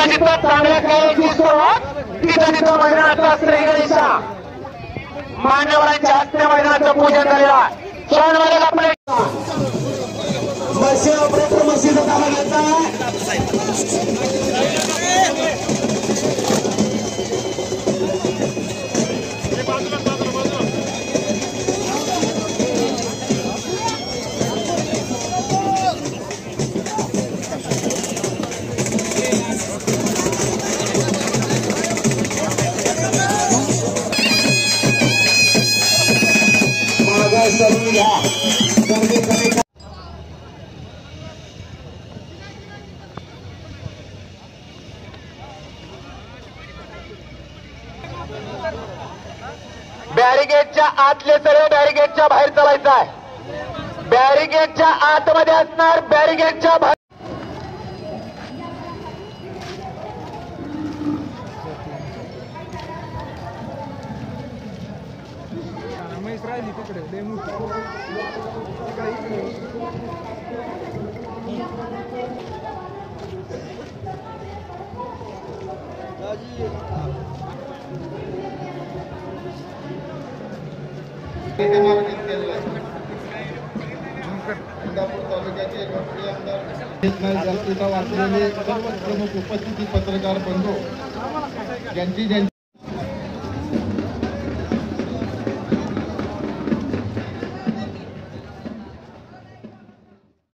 जिथं जिथं चांगल्या खेळाची सुरुवात तिथं तिथं मैदानाचा श्री गणेशा मान्यवरांच्या हस्ते मैदानाचं पूजन झालेलं आहे. सोनवाड्याला आपले मशीन ऑपरेटर मशीनचं काम घेत बॅरिगेटच्या आतले सर्व बॅरिगेटच्या बाहेर चालायचं आहे. बॅरिगेटच्या आतमध्ये असणार, बॅरिगेटच्या बाहेर इंदापूर तालुक्याचे लोकप्रिय आमदार जनतेचा वाचलेले सर्व प्रमुख उपस्थिती पत्रकार बंधू यांची